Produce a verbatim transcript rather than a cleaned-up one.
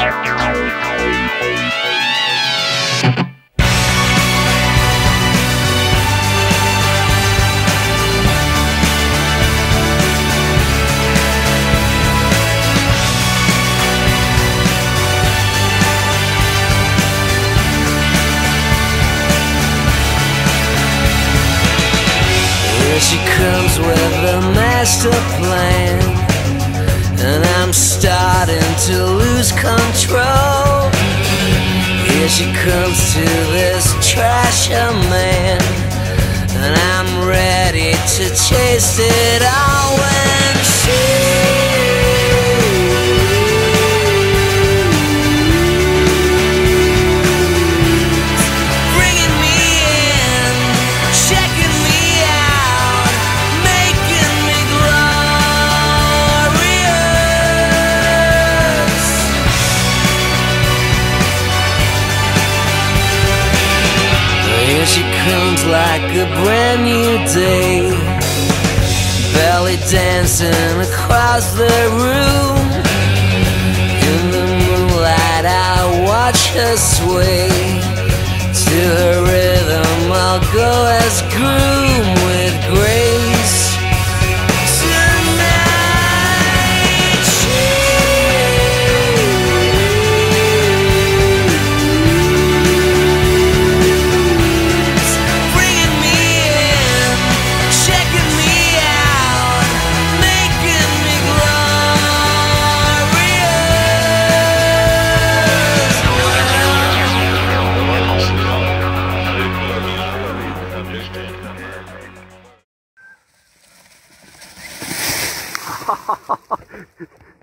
Here she comes with a master plan, and I'm starting to lose control. Here she comes to this trasher man, and I'm ready to chase it all when she She comes like a brand new day, belly dancing across the room. In the moonlight I watch her sway, to her rhythm I'll go as groom with grace. Ha ha ha ha!